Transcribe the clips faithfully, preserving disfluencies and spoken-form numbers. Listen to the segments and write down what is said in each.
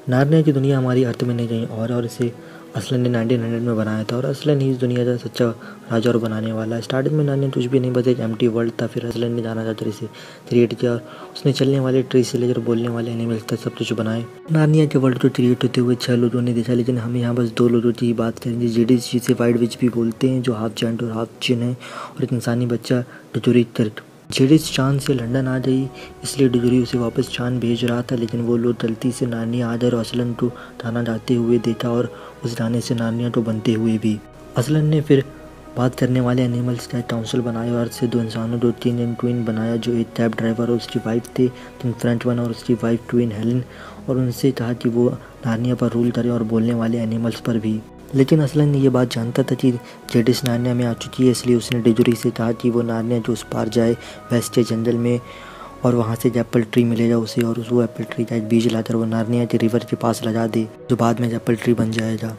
Narnia की दुनिया हमारी अर्थ में नहीं कहीं और और इसे असलन ने नाइनटीन हंड्रेड में बनाया था और असलन ही इस दुनिया का सच्चा राजा और बनाने वाला है। स्टार्टिंग में नार्निया कुछ भी नहीं, बस एक एम्प्टी वर्ल्ड था। फिर असलन ने जाना जाकर इसे क्रिएट किया और उसने चलने वाले ट्री से लेकर बोलने वाले एनिमल्स तक सब कुछ बनाए। नार्निया के वर्ल्ड को क्रिएट होते हुए छह लोगों ने देखा, लेकिन हम यहाँ बस दो लोगों की ही बात करेंगे, जेडिस जिसे वाइट विच भी बोलते हैं, जो हाफ जायंट और हाफ जिन है, और एक इंसानी बच्चा डुजुरी तर्क। जेडिस चांद से लंदन आ गई, इसलिए डुजुरी उसे वापस चांद भेज रहा था, लेकिन वो लोग गलती से नार्निया आदर और असलन को थाना जाते हुए देखा और उस गाने से नार्निया तो बनते हुए भी। असलन ने फिर बात करने वाले एनिमल्स का काउंसिल बनाया और से दो इंसानों दो तीन एंड ट्विन बनाया, जो एक कैब ड्राइवर और उसकी वाइफ थे, तीन फ्रंट वन और उसकी वाइफ ट्विन हेलन, और उनसे कहा कि वो नार्निया पर रूल करे और बोलने वाले एनिमल्स पर भी। लेकिन असलन ने यह बात जानता था कि जेडिस नार्निया में आ चुकी है, इसलिए उसने डुजुरी से कहा कि वो नार्निया जो उस पार जाए वेस्ट जंगल में और वहाँ से एप्पल ट्री मिलेगा उसे, और वो एप्पल ट्री का एक बीज लाकर वो नार्निया के रिवर के पास लगा दे, जो बाद में एप्पल ट्री बन जाएगा।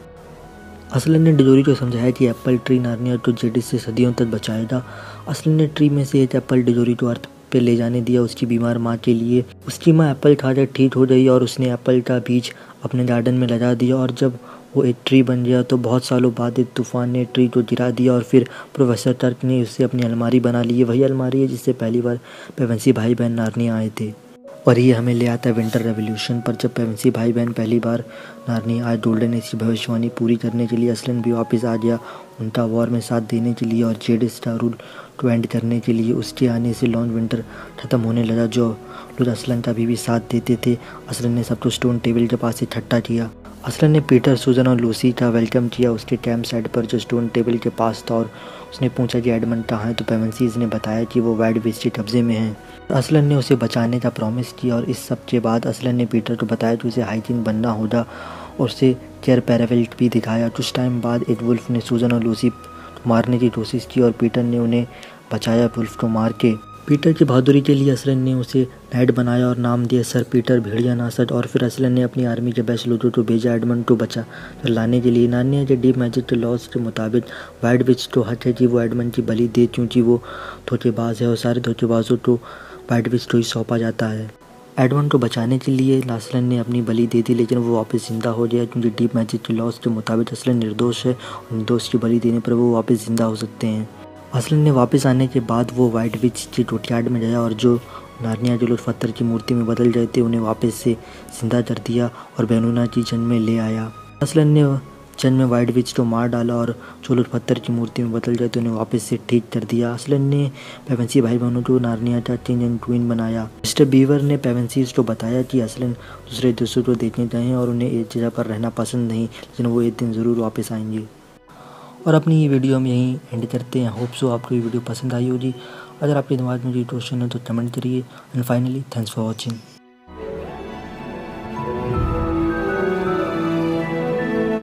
असलन ने डुजुरी को समझाया कि एप्पल ट्री नार्निया को जेडिस से सदियों तक बचाएगा। असलन ने ट्री में से एक एप्पल डुजुरी को अर्थ पे ले जाने दिया उसकी बीमार माँ के लिए। उसकी माँ एप्पल खाकर ठीक हो गई और उसने एप्पल का बीज अपने गार्डन में लगा दिया, और जब वो एक ट्री बन गया तो बहुत सालों बाद एक तूफान ने ट्री को गिरा दिया और फिर प्रोफेसर टर्क ने उससे अपनी अलमारी बना ली है। वही अलमारी है जिससे पहली बार पेवेंसी भाई बहन नार्निया आए थे, और ये हमें ले आता है विंटर रेवोल्यूशन पर, जब पेवेंसी भाई बहन पहली बार नार्निया आए गोल्डन एज की भविष्यवाणी पूरी करने के लिए। असलन भी वापस आ गया उनका वॉर में साथ देने के लिए और जेडिस का रूल को एंड करने के लिए। उसके आने से लॉन्ग विंटर ख़त्म होने लगा, जो लोग असलन का भी, भी साथ देते थे। असलन ने सबको स्टोन टेबल के पास इकट्ठा किया। असलन ने पीटर, सूजन और लूसी का वेलकम किया उसके कैंप साइट पर जो स्टोन टेबल के पास था, और उसने पूछा कि एडमंड कहाँ है, तो पेवेंसीज ने बताया कि वो वाइट विच के कब्जे में है। असलन ने उसे बचाने का प्रॉमिस किया, और इस सब के बाद असलन ने पीटर को बताया कि उसे हाइजीन बनना होगा और उसे केयर पैरावेल्ट भी दिखाया। कुछ टाइम बाद एक वुल्फ ने सूजन और लूसी को मारने की कोशिश की और पीटर ने उन्हें बचाया वुल्फ को मार के। पीटर की बहादुरी के लिए असलन ने उसे नाइट बनाया और नाम दिया सर पीटर भेड़िया नासट। और फिर असलन ने अपनी आर्मी के बेस्ट लोगों को भेजा एडमंड को बचा लाने के लिए। नार्निया के डीप मैजिक के लॉज के मुताबिक वाइट विच तो हक है कि वो एडमंड की बलि दे, क्योंकि वो धोखेबाज है और सारे धोखेबाजों को वाइट विच को ही सौंपा जाता है। एडमंड को बचाने के लिए असलन ने अपनी बलि दे दी, लेकिन वो वापस जिंदा हो गया, क्योंकि डीप मैजिक के लॉज के मुताबिक असलन निर्दोष है और निर्दोष की बलि देने पर वो वापस जिंदा हो सकते हैं। असलन ने वापस आने के बाद वो वाइट विच के कोर्टयार्ड में गया और जो नार्निया जो लोग पत्थर की मूर्ति में बदल गए थे उन्हें वापस से जिंदा कर दिया और बेनूना की जन्म में ले आया। असलन ने जन्म में वाइट विच को मार डाला और जो लोग पत्थर की मूर्ति में बदल गए थे उन्हें वापस से ठीक कर दिया। असलन ने पेवेंसी भाई बहनों को नार्निया का किंग एंड क्वीन बनाया। मिस्टर बीवर ने पेवेंसीज को बताया कि असलन दूसरे देशों को देखने गए और उन्हें एक जगह पर रहना पसंद नहीं, लेकिन वो एक दिन ज़रूर वापस आएंगे। और अपनी ये वीडियो हम यहीं एंड करते हैं। होप सो आपको ये वीडियो पसंद आई होगी। अगर आपके दिमाग में कोई क्वेश्चन है तो कमेंट करिए। And finally thanks for watching.